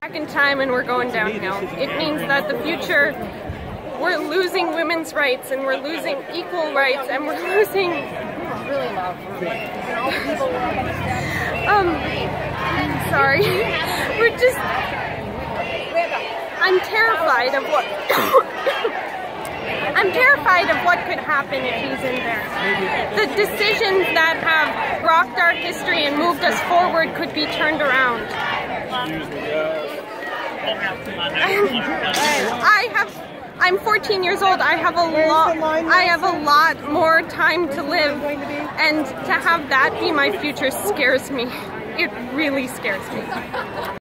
Back in time and we're going downhill. It means that the future, we're losing women's rights and we're losing equal rights and we're losing sorry. We're just, I'm terrified of what I'm terrified of what could happen if he's in there. The decisions that have rocked our history and moved us forward could be turned around. I'm 14 years old. I have a lot more time to live, and to have that be my future scares me. It really scares me.